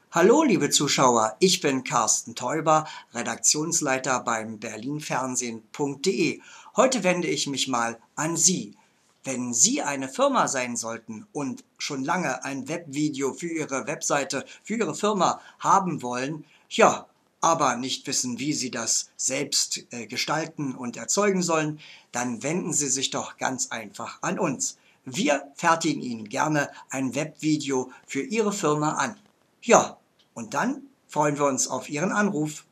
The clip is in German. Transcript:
Hallo, liebe Zuschauer, ich bin Carsten Teuber, Redaktionsleiter beim berlinfernsehen.de. Heute wende ich mich mal an Sie. Wenn Sie eine Firma sein sollten und schon lange ein Webvideo für Ihre Webseite, für Ihre Firma haben wollen, ja, aber nicht wissen, wie Sie das selbst gestalten und erzeugen sollen, dann wenden Sie sich doch ganz einfach an uns. Wir fertigen Ihnen gerne ein Webvideo für Ihre Firma an. Ja, und dann freuen wir uns auf Ihren Anruf.